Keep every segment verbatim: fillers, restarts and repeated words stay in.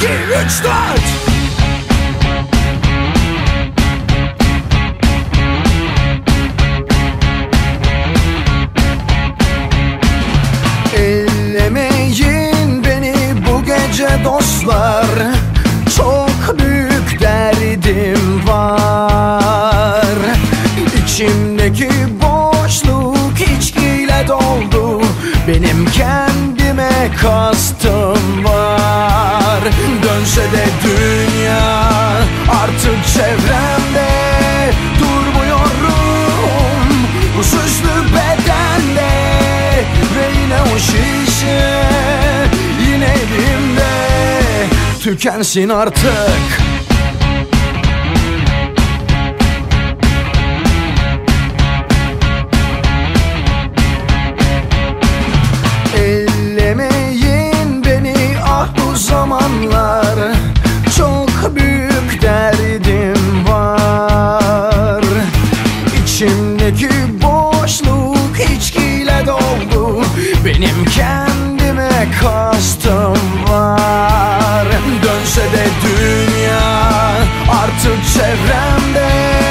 iki, üç, dört. Ellemeyin beni bu gece dostlar, çok büyük derdim var. İçimdeki boşluk içkiyle doldu, benim kendime kastım var. Dönse de dünya artık çevremde, durmuyorum bu süslü bedende. Ve yine o şişe yine elimde, tükensin artık. Ellemeyin beni ah bu zamanlar, çok büyük derdim var. İçimdeki boşluk içkiyle doldu, benim kendime kastım var. Dönse de dünya artık çevremde,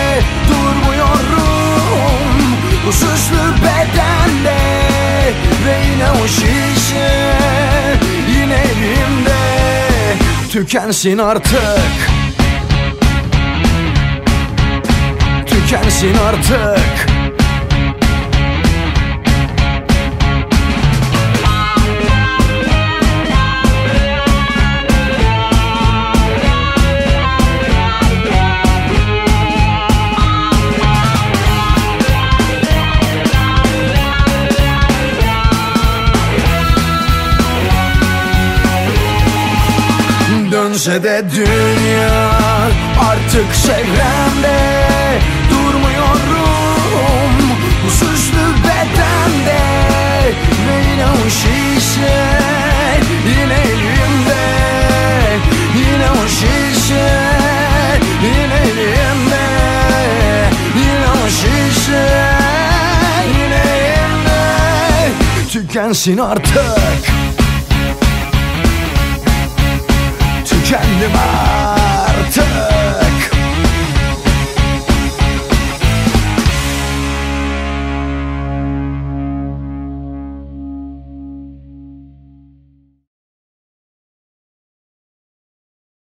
durmuyorum bu süslü bedende. Ve yine o şişe yine elimde, tükensin artık. Tükensin artık. Dönse de dünya artık çevremde, durmuyorum bu süslü bedende. Ve yine o şişe yine elimde, yine o şişe yine elimde, yine o şişe yine elimde, tükensin artık. Kendime